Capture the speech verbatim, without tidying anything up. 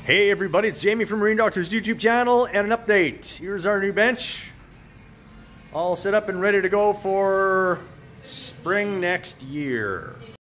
Hey everybody, it's Jamie from Marine Doctors YouTube channel and an update. Here's our new bench. All set up and ready to go for spring next year.